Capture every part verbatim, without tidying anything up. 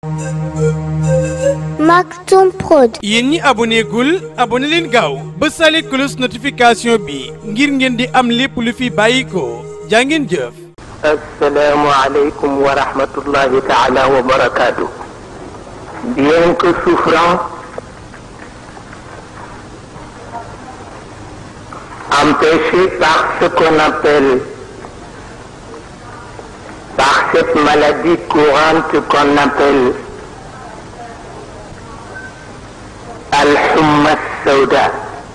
Maktoum Prod. yéen ñi abonné gul abonné leen gaaw ba sale cloche notification bi ngir ngeen di am lépp lu fi bàyyi ko jaa ngeen jëf. Assalamu alaikum wa rahmatullahi ta'ala wa barakatuh. Bien que souffrant, empêché par ce qu'on appelle, par cette maladie courante qu'on appelle Al-Humma Sauda.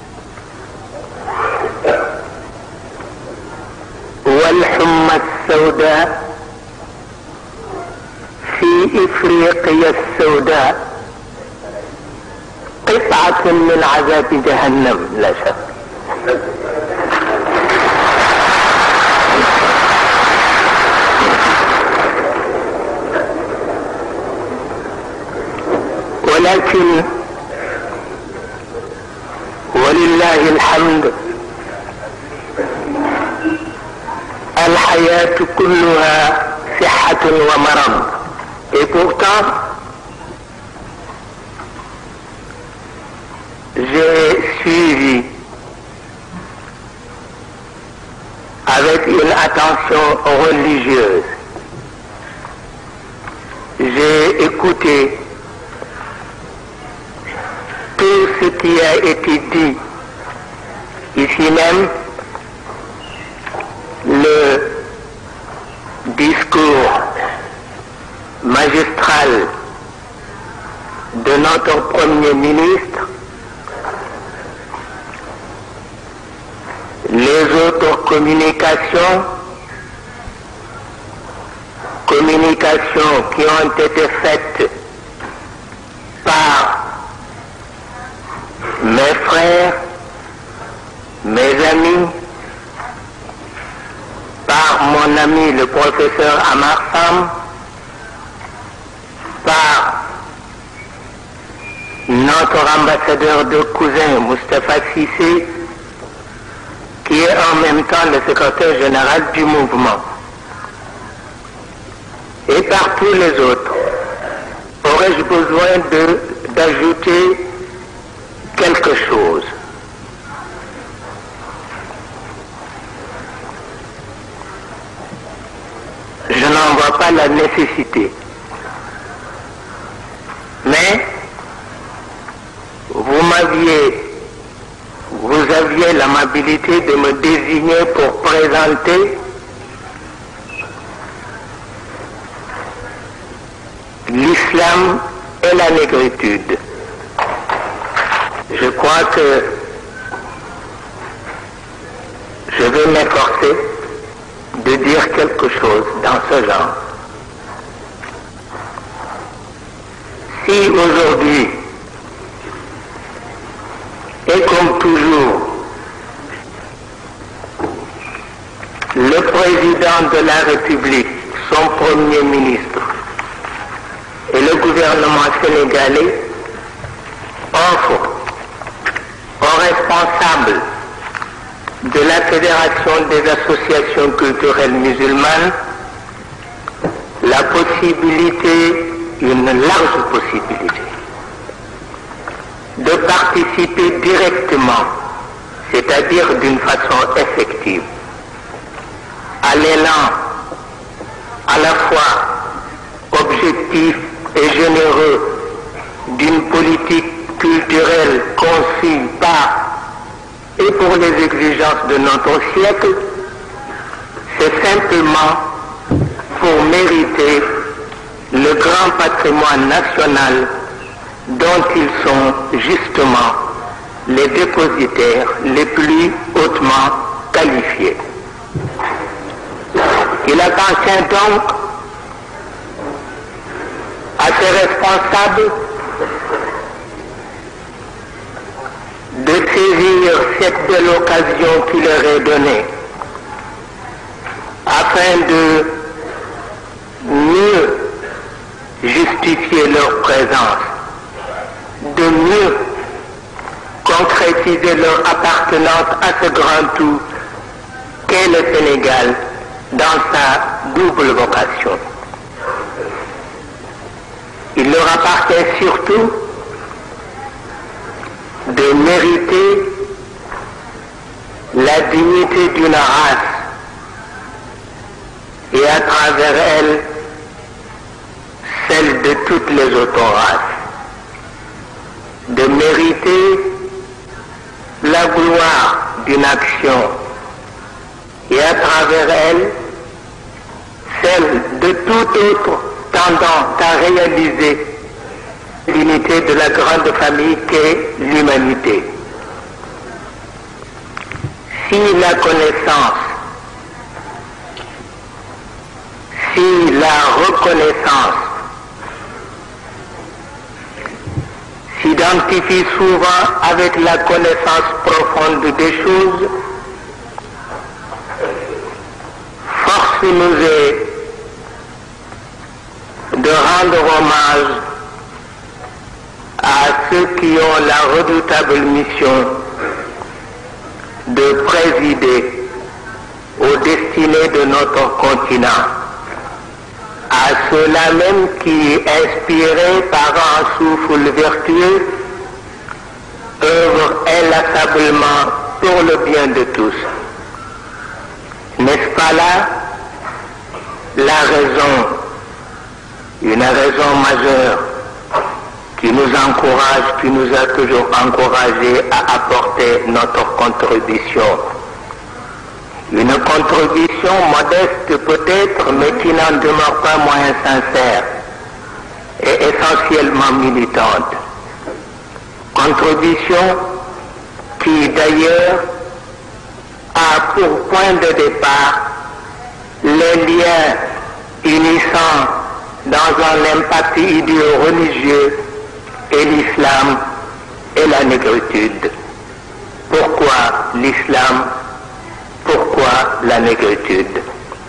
والحمى السوداء في إفريقيا السوداء قطعة من عذاب جهنم لا شك. ولكن ولله الحمد الحياة كلها صحة ومرض. Et pourtant, j'ai suivi avec une attention religieuse. J'ai écouté tout ce qui a été dit ici même. Le discours magistral de notre Premier ministre, les autres communications, communications qui ont été faites par mes frères, mes amis, par mon ami le professeur Amar Sam, par notre ambassadeur de cousin Moustapha Cissé, qui est en même temps le secrétaire général du mouvement, et par tous les autres. Aurais-je besoin de, d'ajouter quelque chose? Je n'en vois pas la nécessité. Mais vous m'aviez, vous aviez l'amabilité de me désigner pour présenter l'islam et la négritude. Je crois que je vais m'efforcer de dire quelque chose dans ce genre. Si aujourd'hui, et comme toujours, le président de la République, son premier ministre et le gouvernement sénégalais offrent aux responsables de la Fédération des associations culturelles musulmanes la possibilité, une large possibilité, de participer directement, c'est-à-dire d'une façon effective, à l'élan à la fois objectif et généreux d'une politique culturelle conçue par et pour les exigences de notre siècle, c'est simplement pour mériter le grand patrimoine national dont ils sont justement les dépositaires les plus hautement qualifiés. Il appartient donc à ces responsables de saisir cette belle occasion qui leur est donnée afin de mieux justifier leur présence, de mieux concrétiser leur appartenance à ce grand tout qu'est le Sénégal dans sa double vocation. Il appartient surtout de mériter la dignité d'une race et à travers elle celle de toutes les autres races, de mériter la gloire d'une action et à travers elle celle de tout autre tendant à réaliser l'unité de la grande famille qu'est l'humanité. Si la connaissance, si la reconnaissance s'identifie souvent avec la connaissance profonde des choses, force nous est de rendre hommage à ceux qui ont la redoutable mission de présider aux destinées de notre continent, à ceux-là même qui, inspirés par un souffle vertueux, œuvrent inlassablement pour le bien de tous. N'est-ce pas là la raison, une raison majeure qui nous encourage, qui nous a toujours encouragés à apporter notre contribution. Une contribution modeste peut-être, mais qui n'en demeure pas moins sincère et essentiellement militante. Contribution qui d'ailleurs a pour point de départ les liens unissant dans un impact idéo-religieux et l'islam et la négritude. Pourquoi l'islam? Pourquoi la négritude?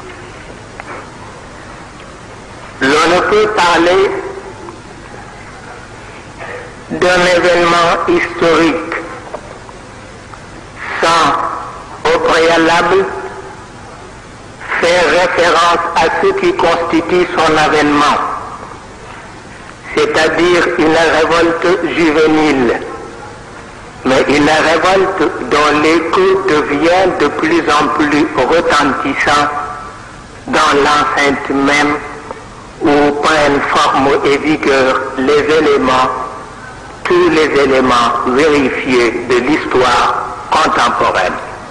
L'on ne peut parler d'un événement historique sans, au préalable, faire référence à ce qui constitue son avènement, c'est-à-dire une révolte juvénile, mais une révolte dont l'écho devient de plus en plus retentissant dans l'enceinte même où prennent forme et vigueur les éléments, tous les éléments vérifiés de l'histoire contemporaine.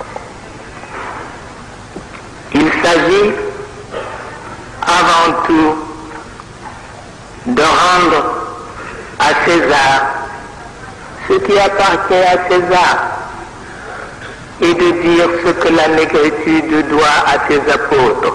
Il s'agit avant tout de rendre à César ce qui appartient à César et de dire ce que la négritude doit à ses apôtres.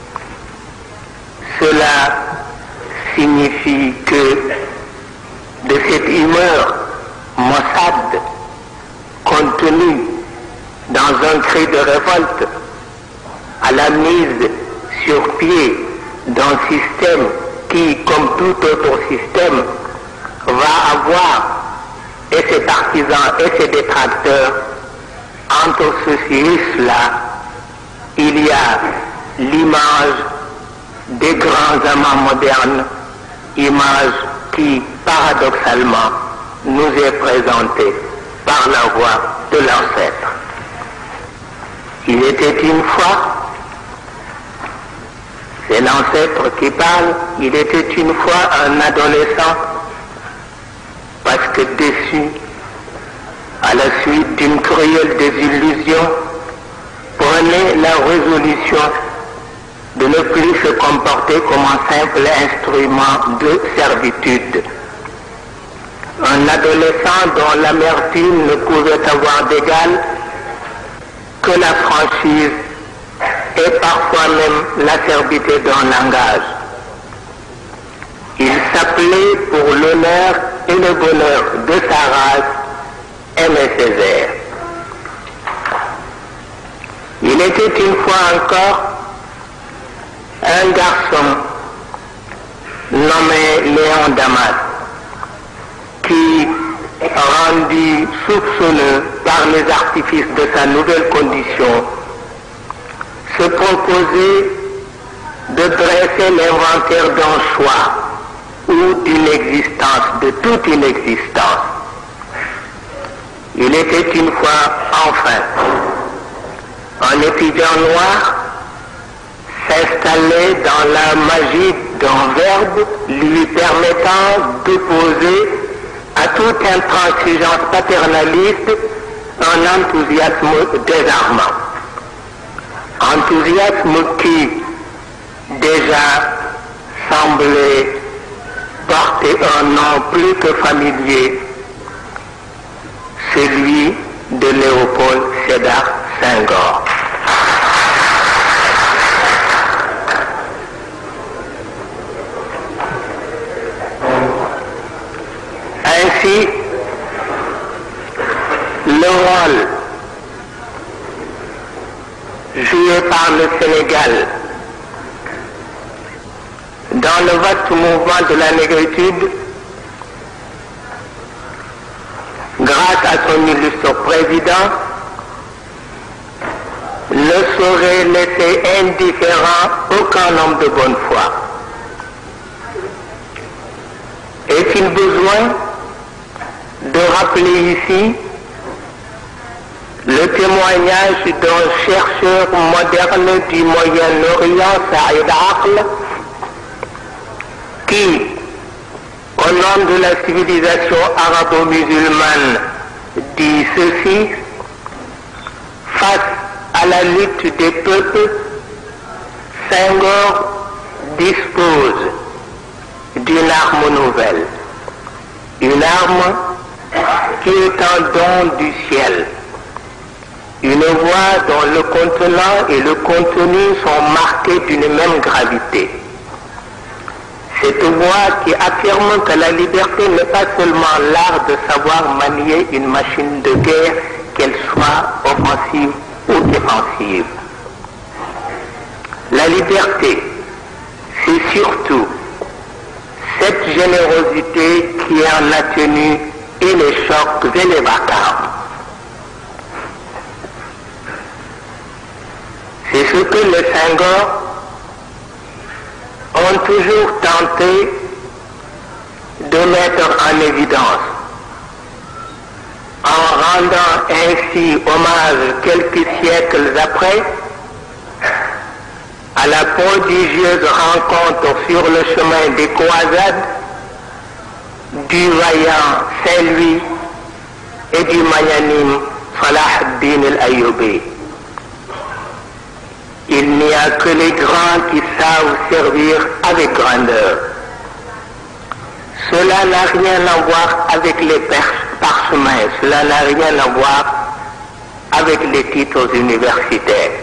Cela signifie que de cette humeur maussade contenue dans un cri de révolte à la mise sur pied d'un système qui, comme tout autre système, va avoir et ses partisans et ses détracteurs, entre ceci et cela, il y a l'image des grands amants modernes, image qui, paradoxalement, nous est présentée par la voix de l'ancêtre. Il était une fois, c'est l'ancêtre qui parle, il était une fois un adolescent, parce que déçu, à la suite d'une cruelle désillusion, prenait la résolution de ne plus se comporter comme un simple instrument de servitude. Un adolescent dont l'amertume ne pouvait avoir d'égal que la franchise et parfois même l'acerbité d'un langage. Il s'appelait pour l'honneur et le bonheur de sa race Aimé Césaire. Il était une fois encore un garçon nommé Léon Damas qui, rendu soupçonneux par les artifices de sa nouvelle condition, se proposait de dresser l'inventaire d'un choix ou d'une existence, de toute une existence. Il était une fois, enfin, un étudiant noir s'installait dans la magie d'un verbe lui permettant d'opposer à toute intransigeance paternaliste un enthousiasme désarmant. Enthousiasme qui déjà semblait porter un nom plus que familier, celui de Léopold Sédar Senghor. Ainsi, le rôle joué par le Sénégal dans le vaste mouvement de la négritude, grâce à son illustre président, ne saurait laisser indifférent aucun homme de bonne foi. Est-il besoin de rappeler ici le témoignage d'un chercheur moderne du Moyen-Orient, Saïd Aql, qui, au nom de la civilisation arabo-musulmane, dit ceci: face à la lutte des peuples, Senghor dispose d'une arme nouvelle, une arme qui est un don du ciel, une voix dont le contenant et le contenu sont marqués d'une même gravité. Cette voix qui affirme que la liberté n'est pas seulement l'art de savoir manier une machine de guerre, qu'elle soit offensive ou défensive. La liberté, c'est surtout cette générosité qui en a tenu et les chocs et les vacarmes. C'est ce que les Senghor ont toujours tenté de mettre en évidence, en rendant ainsi hommage quelques siècles après à la prodigieuse rencontre sur le chemin des croisades du vaillant Saint-Louis et du magnanime Salah ad-Din al-Ayyubi. Il n'y a que les grands qui savent servir avec grandeur. Cela n'a rien à voir avec les parchemins, cela n'a rien à voir avec les titres universitaires.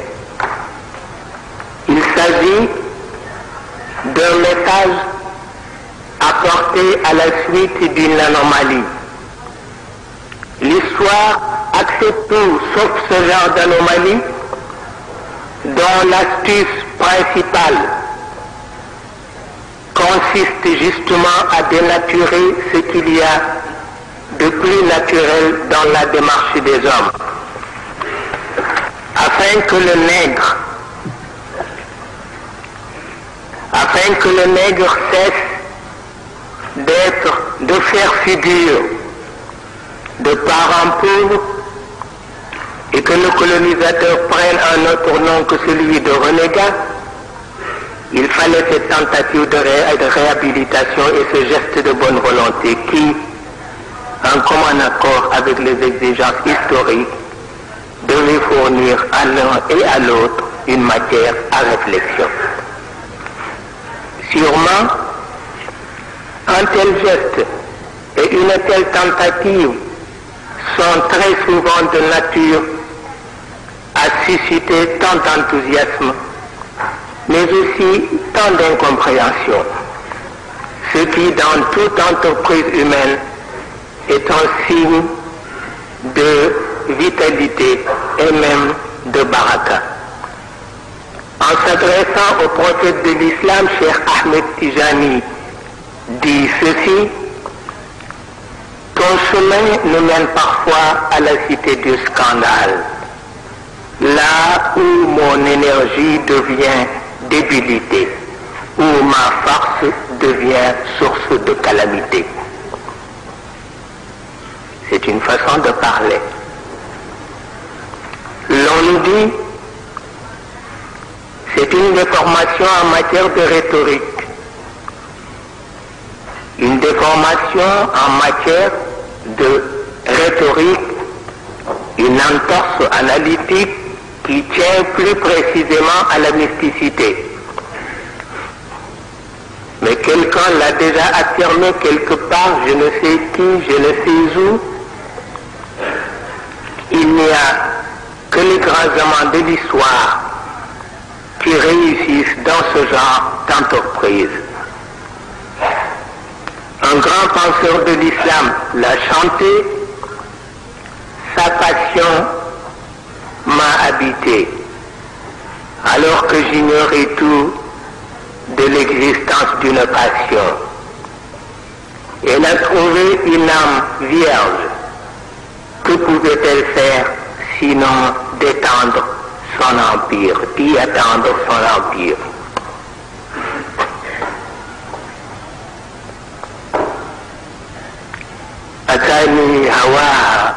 Il s'agit d'un message apporté à la suite d'une anomalie. L'histoire accepte tout sauf ce genre d'anomalie, dont l'astuce principale consiste justement à dénaturer ce qu'il y a de plus naturel dans la démarche des hommes, afin que le nègre, afin que le nègre cesse d'être, de faire figure de parent pauvre, et que le colonisateur prenne un autre nom que celui de renégat. Il fallait cette tentative de, ré de réhabilitation et ce geste de bonne volonté qui, en commun accord avec les exigences historiques, devait fournir à l'un et à l'autre une matière à réflexion. Sûrement, un tel geste et une telle tentative sont très souvent de nature à susciter tant d'enthousiasme, mais aussi tant d'incompréhension, ce qui, dans toute entreprise humaine, est un signe de vitalité et même de baraka. En s'adressant au prophète de l'islam, Cheikh Ahmed Tijani dit ceci: ton chemin nous mène parfois à la cité du scandale, là où mon énergie devient débilité, où ma force devient source de calamité. C'est une façon de parler. L'on nous dit, c'est une déformation en matière de rhétorique, une déformation en matière de rhétorique, une entorse analytique qui tient plus précisément à la mysticité. Mais quelqu'un l'a déjà affirmé quelque part, je ne sais qui, je ne sais où, il n'y a que les grands amants de l'histoire qui réussissent dans ce genre d'entreprise. Un grand penseur de l'islam l'a chanté, sa passion m'a habité, alors que j'ignorais tout de l'existence d'une passion. Elle a trouvé une âme vierge. Que pouvait-elle faire sinon d'étendre son empire, d'y attendre son empire? أتاني هواها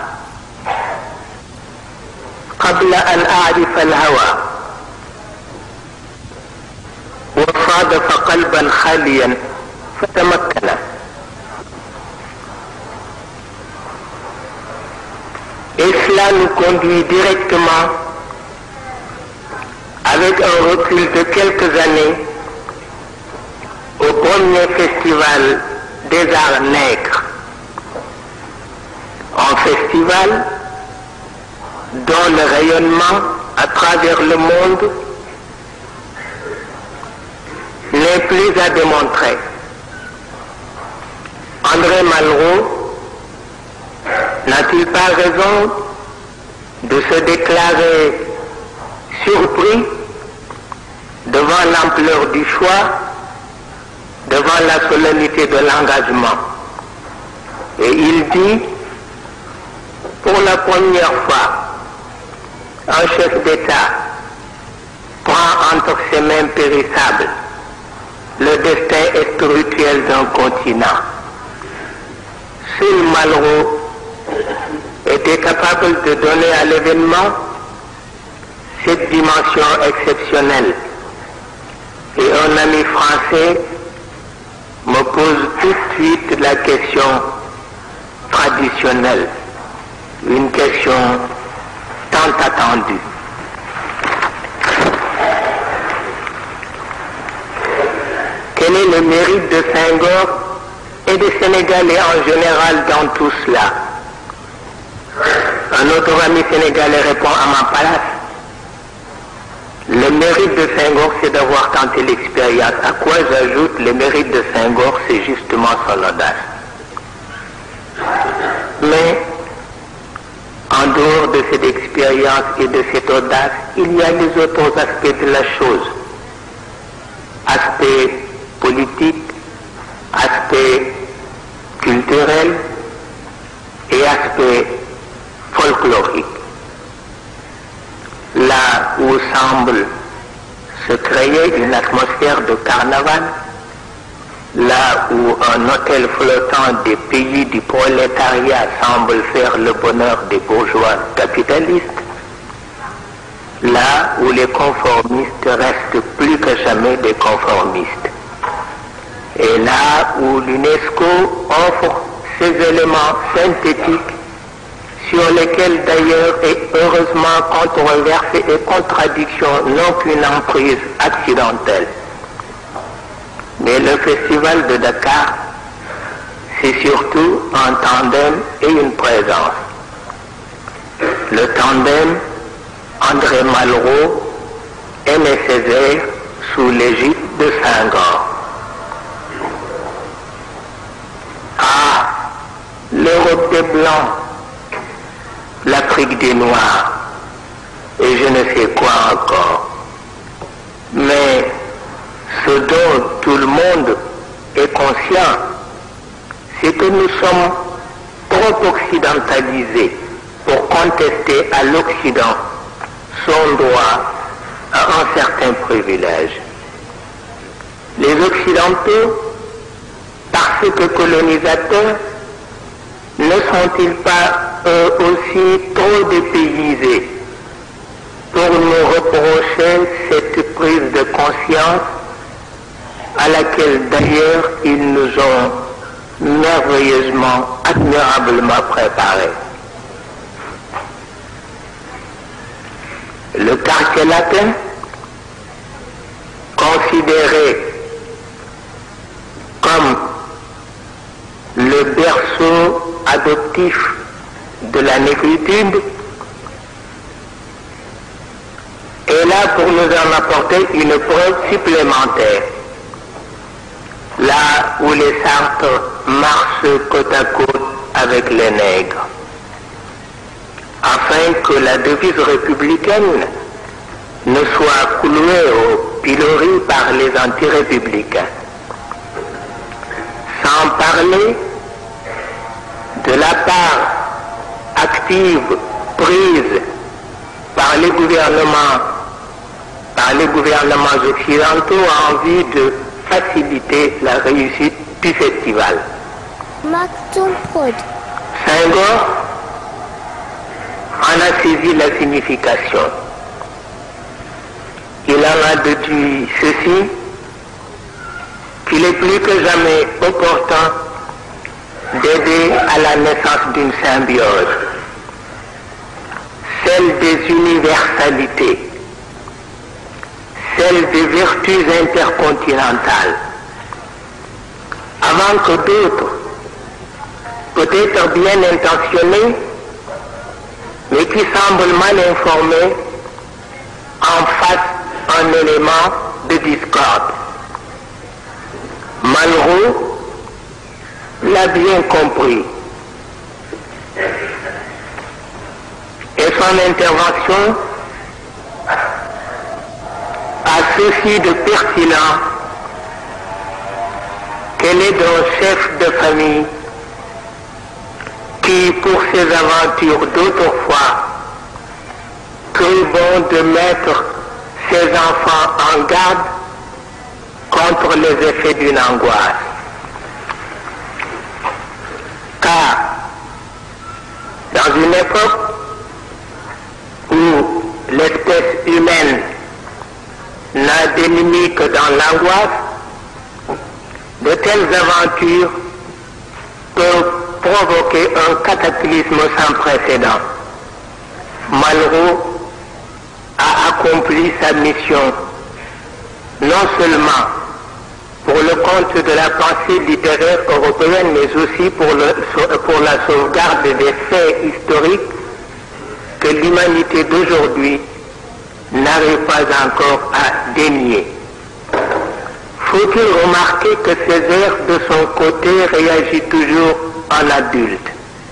قبل أن أعرف الهوى وصادف قلبا خاليا فتمكن. Et cela nous conduit directement, avec un recul de quelques années, au premier festival des arts nègres. Un festival dont le rayonnement à travers le monde n'est plus à démontrer. André Malraux n'a-t-il pas raison de se déclarer surpris devant l'ampleur du choix, devant la solennité de l'engagement? Et il dit, pour la première fois, un chef d'État prend entre ses mains périssables le destin spirituel d'un continent. Seul Malraux était capable de donner à l'événement cette dimension exceptionnelle. Et un ami français me pose tout de suite la question traditionnelle, une question tant attendue. Quel est le mérite de Senghor et des Sénégalais en général dans tout cela? Un autre ami sénégalais répond à ma place. Le mérite de Senghor, c'est d'avoir tenté l'expérience. À quoi j'ajoute, le mérite de Senghor, c'est justement son audace. Mais, en dehors de cette expérience et de cette audace, il y a les autres aspects de la chose. Aspect politique, aspect culturel et aspect folklorique. Là où semble se créer une atmosphère de carnaval, là où un hôtel flottant des pays du prolétariat semble faire le bonheur des bourgeois capitalistes, là où les conformistes restent plus que jamais des conformistes, et là où l'UNESCO offre ces éléments synthétiques sur lesquels d'ailleurs et heureusement controverses et contradictions n'ont qu'une emprise accidentelle. Mais le festival de Dakar, c'est surtout un tandem et une présence. Le tandem André Malraux, Aimé Césaire sous l'égide de Senghor. Ah, l'Europe des Blancs, l'Afrique des Noirs, et je ne sais quoi encore. Mais ce dont tout le monde est conscient, c'est que nous sommes trop occidentalisés pour contester à l'Occident son droit à un certain privilège. Les Occidentaux parce que colonisateurs, ne sont-ils pas eux aussi trop dépaysés pour nous reprocher cette prise de conscience à laquelle d'ailleurs ils nous ont merveilleusement, admirablement préparés? Le quartier latin, considéré comme le berceau adoptif de la négritude, est là pour nous en apporter une preuve supplémentaire. Là où les Sartres marchent côte à côte avec les nègres, afin que la devise républicaine ne soit clouée au pilori par les anti-républicains. Sans parler de la part active prise par les gouvernements, par les gouvernements occidentaux en vue de faciliter la réussite du festival. Maktoum Prod. Senghor en a saisi la signification. Il en a déduit ceci, qu'il est plus que jamais opportun d'aider à la naissance d'une symbiose, celle des universalités, celle des vertus intercontinentales, avant que d'autres, peut-être bien intentionnés, mais qui semblent mal informés, en fassent un élément de discorde. Malraux l'a bien compris. Et son intervention a ceci de pertinent qu'elle est d'un chef de famille qui, pour ses aventures d'autrefois, crut bon de mettre ses enfants en garde contre les effets d'une angoisse. Car, dans une époque où l'espèce humaine n'a d'ennemi que dans l'angoisse, de telles aventures peuvent provoquer un cataclysme sans précédent. Malraux a accompli sa mission, non seulement pour le compte de la pensée littéraire européenne, mais aussi pour, le, pour la sauvegarde des faits historiques que l'humanité d'aujourd'hui n'arrive pas encore à dénier. Faut-il remarquer que Césaire, de son côté, réagit toujours en adulte?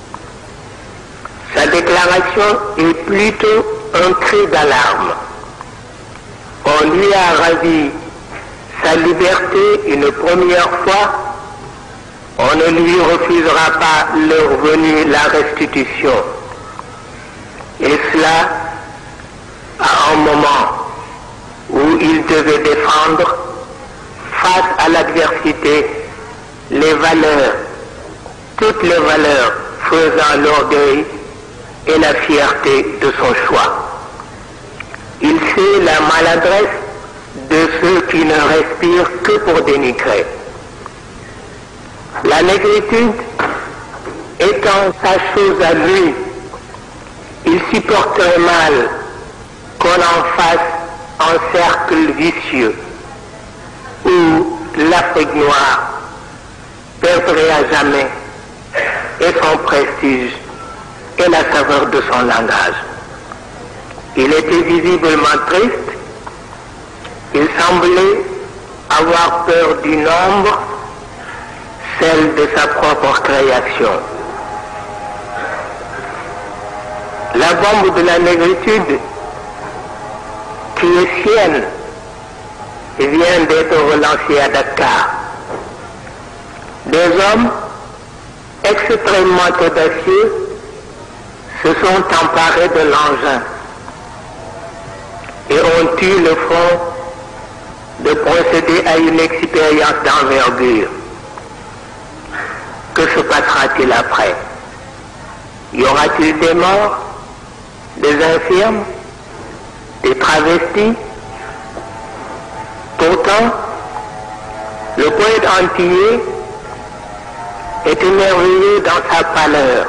Sa déclaration est plutôt un cri d'alarme. On lui a ravi sa liberté une première fois, on ne lui refusera pas leur venue la restitution. Et cela à un moment où il devait défendre, face à l'adversité, les valeurs, toutes les valeurs faisant l'orgueil et la fierté de son choix. Il sait la maladresse de ceux qui ne respirent que pour dénigrer. La négritude étant sa chose à lui, il supporterait mal qu'on en fasse un cercle vicieux où l'Afrique noire perdrait à jamais et son prestige et la saveur de son langage. Il était visiblement triste, il semblait avoir peur du nombre, celle de sa propre création. La bombe de la négritude, qui est sienne, vient d'être relancée à Dakar. Des hommes extrêmement audacieux se sont emparés de l'engin et ont eu le fond de procéder à une expérience d'envergure. que se passera-t-il après? Y aura-t-il des morts, des infirmes, des travestis? Pourtant, le poète antillais est émerveillé dans sa pâleur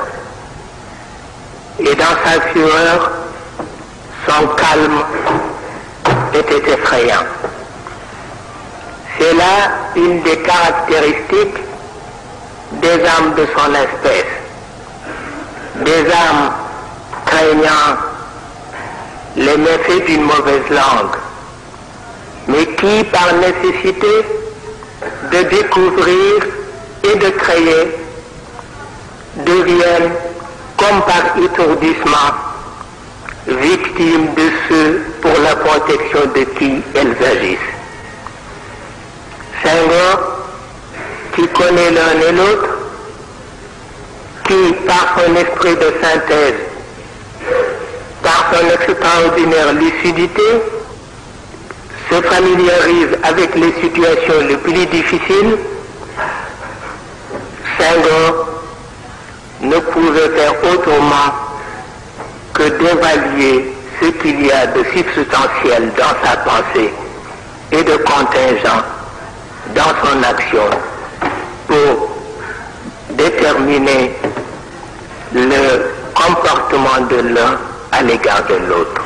et dans sa fureur, son calme était effrayant. C'est là une des caractéristiques des âmes de son espèce, des âmes craignant les méfaits d'une mauvaise langue, mais qui, par nécessité de découvrir et de créer, deviennent, comme par étourdissement, victimes de ceux pour la protection de qui elles agissent. Senghor, qui connaît l'un et l'autre, qui, par son esprit de synthèse, par son extraordinaire lucidité, se familiarise avec les situations les plus difficiles, Senghor ne pouvait faire autrement que d'évaluer ce qu'il y a de substantiel dans sa pensée et de contingent dans son action pour déterminer le comportement de l'un à l'égard de l'autre.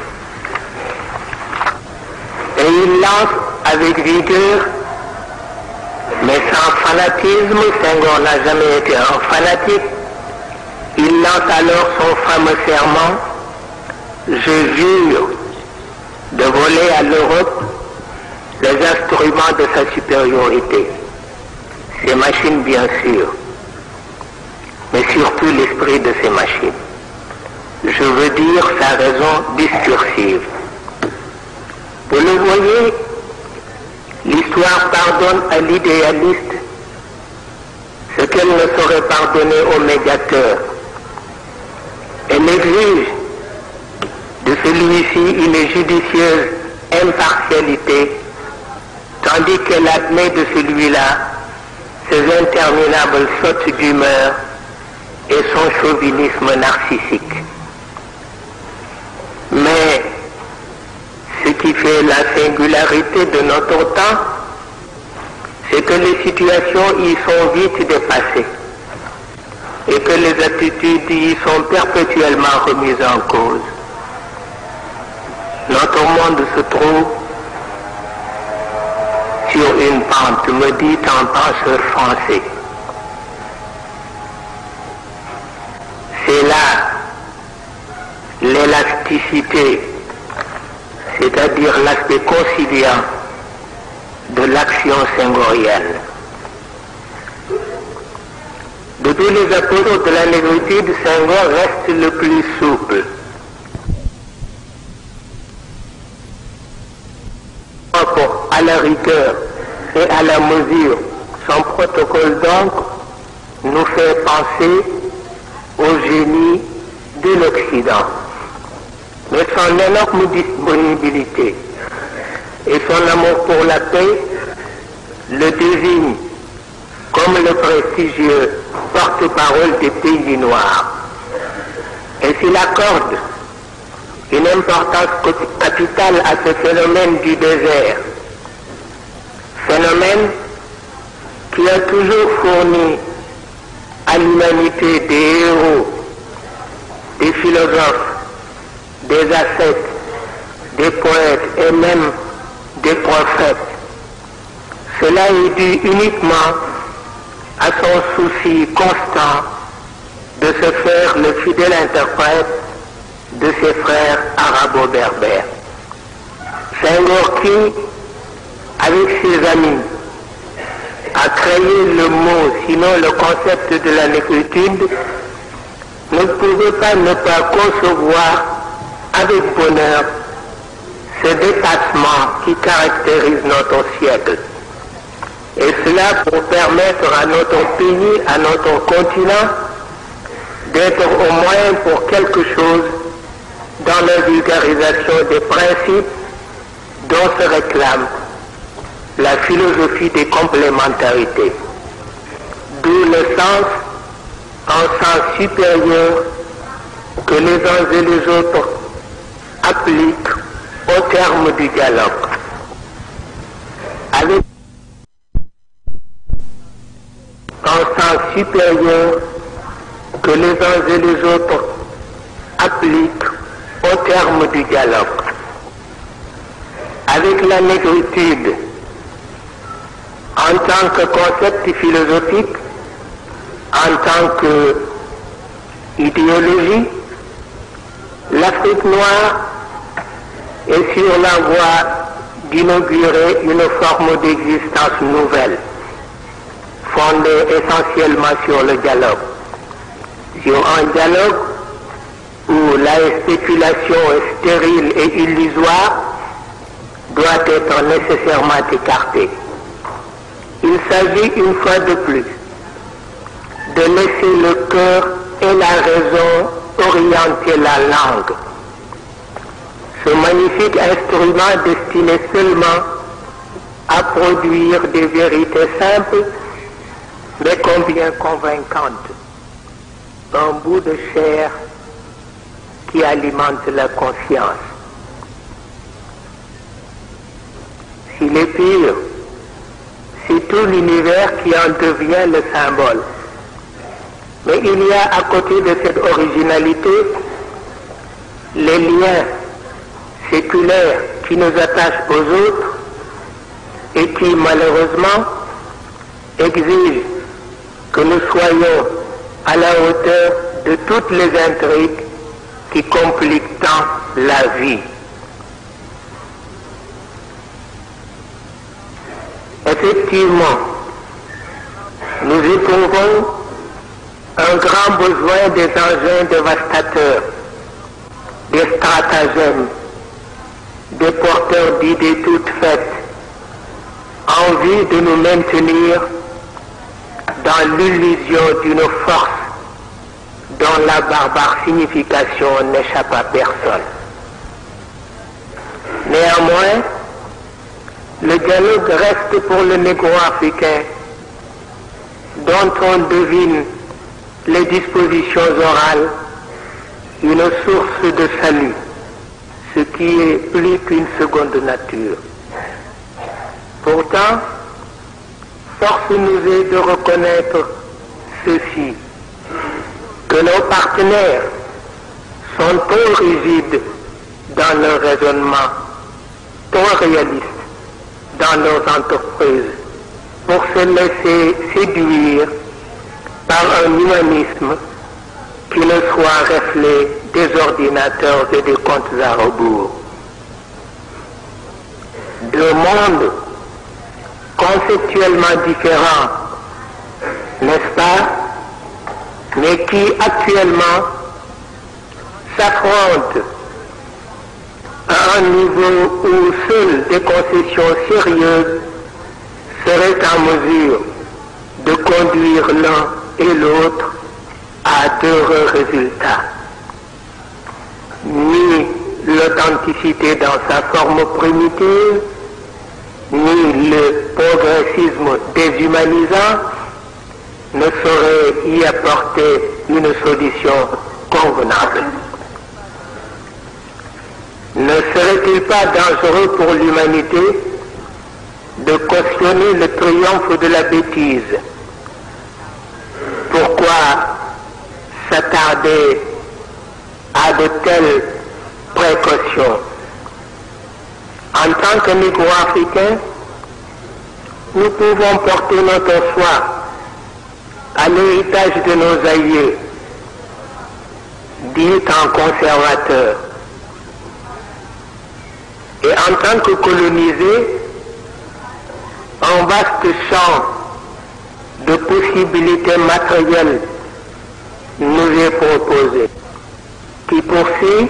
Et il lance avec vigueur, mais sans fanatisme. Senghor n'a jamais été un fanatique. Il lance alors son fameux serment: je jure de voler à l'Europe les instruments de sa supériorité, ses machines bien sûr, mais surtout l'esprit de ces machines. Je veux dire sa raison discursive. Vous le voyez, l'histoire pardonne à l'idéaliste ce qu'elle ne saurait pardonner au médiateur. Elle exige de celui-ci une judicieuse impartialité, tandis qu'elle admet de celui-là ses interminables sautes d'humeur et son chauvinisme narcissique. Mais ce qui fait la singularité de notre temps, c'est que les situations y sont vite dépassées et que les attitudes y sont perpétuellement remises en cause. Notre monde se trouve sur une pente, me dit un penseur français. C'est là l'élasticité, c'est-à-dire l'aspect conciliant de l'action senghorienne. De tous les apôtres de la négritude, Senghor reste le plus souple. Pour à la rigueur et à la mesure, son protocole donc nous fait penser au génie de l'Occident. Mais son énorme disponibilité et son amour pour la paix le désigne comme le prestigieux porte-parole des pays noirs. Et s'il accorde une importance capitale à ce phénomène du désert, phénomène qui a toujours fourni à l'humanité des héros, des philosophes, des ascètes, des poètes et même des prophètes. Cela est dû uniquement à son souci constant de se faire le fidèle interprète de ses frères arabo-berbères. Senghor qui, avec ses amis, a créé le mot, sinon le concept de la négritude, ne pouvait pas ne pas concevoir avec bonheur ce dépassement qui caractérise notre siècle. Et cela pour permettre à notre pays, à notre continent, d'être au moins pour quelque chose dans la vulgarisation des principes dont se réclame la philosophie des complémentarités. D'où le sens en sens supérieur que les uns et les autres appliquent au terme du dialogue. Avec un sens supérieur que les uns et les autres appliquent au terme du dialogue. Avec la négritude en tant que concept philosophique, en tant qu'idéologie, l'Afrique noire est sur la voie d'inaugurer une forme d'existence nouvelle, fondée essentiellement sur le dialogue. Sur un dialogue où la spéculation stérile et illusoire doit être nécessairement écartée. Il s'agit une fois de plus de laisser le cœur et la raison orienter la langue. Ce magnifique instrument destiné seulement à produire des vérités simples, mais combien convaincantes. Un bout de chair qui alimente la conscience. S'il est pire, c'est tout l'univers qui en devient le symbole. Mais il y a à côté de cette originalité les liens séculaires qui nous attachent aux autres et qui malheureusement exigent que nous soyons à la hauteur de toutes les intrigues qui compliquent tant la vie. Effectivement, nous éprouvons un grand besoin des engins dévastateurs, des stratagèmes, des porteurs d'idées toutes faites, en vue de nous maintenir dans l'illusion d'une force dont la barbare signification n'échappe à personne. Néanmoins, le dialogue reste pour le négro-africain, dont on devine les dispositions orales, une source de salut, ce qui est plus qu'une seconde nature. Pourtant, force nous est de reconnaître ceci, que nos partenaires sont trop rigides dans leur raisonnement, trop réalistes dans nos entreprises, pour se laisser séduire par un humanisme qui ne soit reflet des ordinateurs et des comptes à rebours. Deux mondes conceptuellement différents, n'est-ce pas, mais qui actuellement s'affrontent à un niveau où seules des concessions sérieuses seraient en mesure de conduire l'un et l'autre à d'heureux résultats. Ni l'authenticité dans sa forme primitive, ni le progressisme déshumanisant ne sauraient y apporter une solution convenable. Ne serait-il pas dangereux pour l'humanité de cautionner le triomphe de la bêtise? Pourquoi s'attarder à de telles précautions? En tant que négro-africains, nous pouvons porter notre foi à l'héritage de nos aïeux, dits en conservateurs. Et en tant que colonisés, un vaste champ de possibilités matérielles nous est proposé, qui poursuit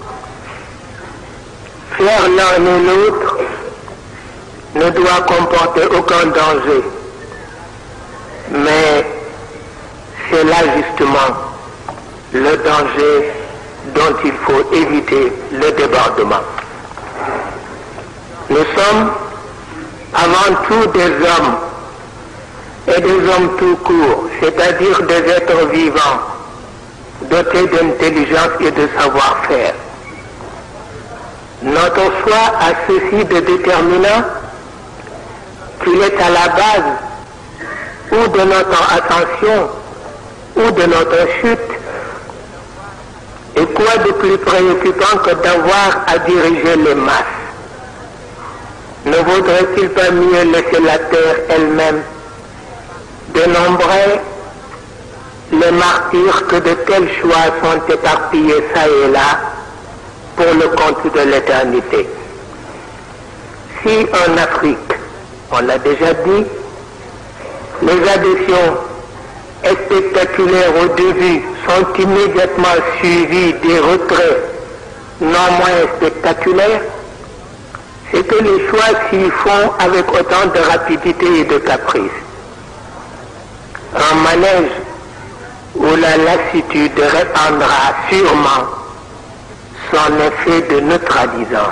faire l'un et l'autre ne doit comporter aucun danger. Mais c'est là justement le danger dont il faut éviter le débordement. Nous sommes avant tout des hommes, et des hommes tout court, c'est-à-dire des êtres vivants, dotés d'intelligence et de savoir-faire. Notre choix a ceci de déterminant qu'il est à la base ou de notre ascension ou de notre chute. Et quoi de plus préoccupant que d'avoir à diriger les masses? Ne vaudrait-il pas mieux laisser la terre elle-même dénombrer les martyrs que de tels choix sont éparpillés ça et là pour le compte de l'éternité? Si en Afrique, on l'a déjà dit, les adhésions spectaculaires au début sont immédiatement suivies des retraits non moins spectaculaires, c'est que les choix s'y font avec autant de rapidité et de caprice. Un manège où la lassitude répandra sûrement son effet de neutralisant.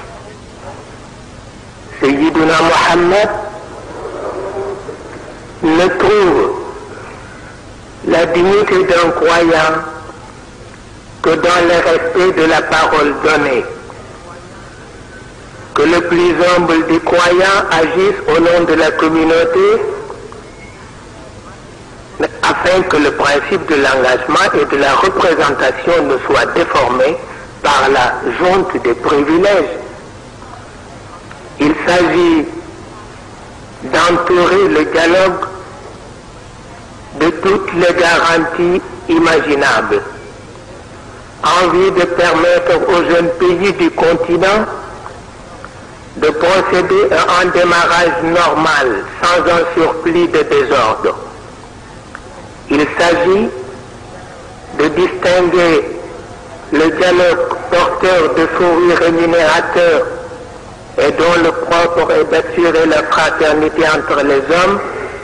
Sayyiduna Mohammed ne trouve la dignité d'un croyant que dans le respect de la parole donnée. Que le plus humble des croyants agisse au nom de la communauté afin que le principe de l'engagement et de la représentation ne soit déformé par la junte des privilèges. Il s'agit d'entourer le dialogue de toutes les garanties imaginables, en vue de permettre aux jeunes pays du continent de procéder à un démarrage normal, sans un surplus de désordre. Il s'agit de distinguer le dialogue porteur de fruits rémunérateurs et dont le propre est d'assurer la fraternité entre les hommes,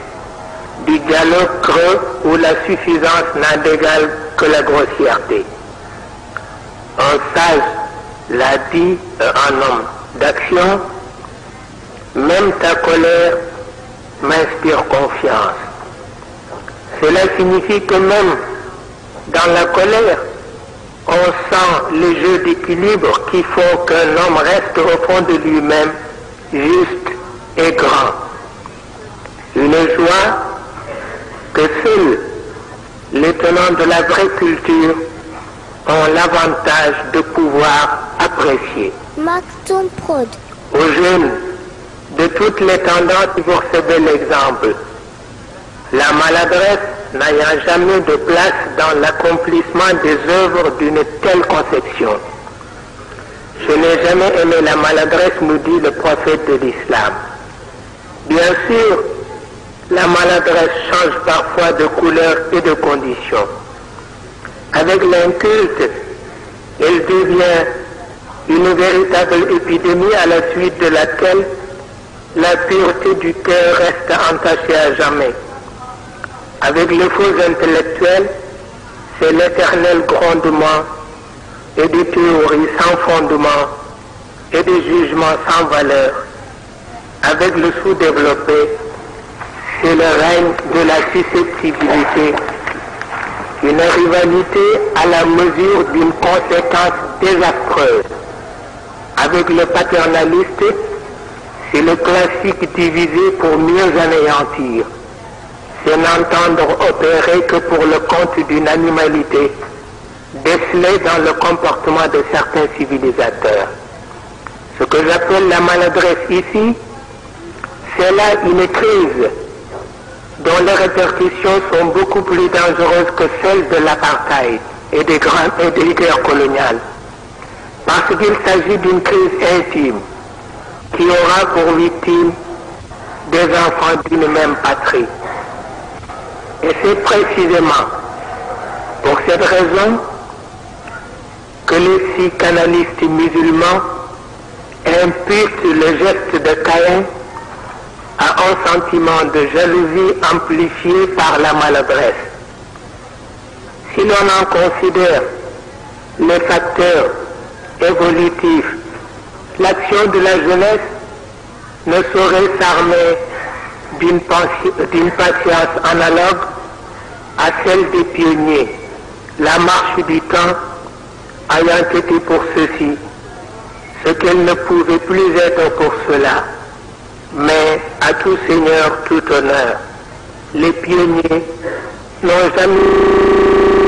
du dialogue creux où la suffisance n'a d'égal que la grossièreté. Un sage l'a dit à un homme d'action, même ta colère m'inspire confiance. Cela signifie que même dans la colère, on sent les jeux d'équilibre qui font qu'un homme reste au fond de lui-même juste et grand. Une joie que seuls les tenants de la vraie culture ont l'avantage de pouvoir apprécier. Maktoum Prod. Aux jeunes de toutes les tendances pour ce bel exemple, la maladresse n'ayant jamais de place dans l'accomplissement des œuvres d'une telle conception. Je n'ai jamais aimé la maladresse, nous dit le prophète de l'islam. Bien sûr, la maladresse change parfois de couleur et de condition. Avec l'inculte, elle devient une véritable épidémie à la suite de laquelle la pureté du cœur reste entachée à jamais. Avec les faux intellectuels, c'est l'éternel grondement et des théories sans fondement et des jugements sans valeur. Avec le sous-développé, c'est le règne de la susceptibilité, une rivalité à la mesure d'une conséquence désastreuse. Avec le paternaliste, c'est le classique divisé pour mieux anéantir. C'est n'entendre opérer que pour le compte d'une animalité décelée dans le comportement de certains civilisateurs. Ce que j'appelle la maladresse ici, c'est là une crise dont les répercussions sont beaucoup plus dangereuses que celles de l'apartheid et des grandes et des guerres coloniales. Parce qu'il s'agit d'une crise intime qui aura pour victime des enfants d'une même patrie. Et c'est précisément pour cette raison que les psychanalystes musulmans imputent le geste de Caïn à un sentiment de jalousie amplifié par la maladresse. Si l'on en considère les facteurs évolutifs, l'action de la jeunesse ne saurait s'armer d'une patience analogue à celle des pionniers, la marche du temps ayant été pour ceux-ci ce qu'elle ne pouvait plus être pour cela, mais à tout seigneur, tout honneur. Les pionniers n'ont jamais...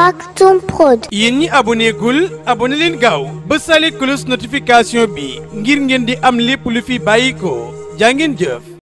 Maktoum Prod. yéen ñi abonné gul abonné leen gaaw bësale cloche notification bi ngir ngeen di am lépp lu fi bàyyi ko jaa ngeen jëf.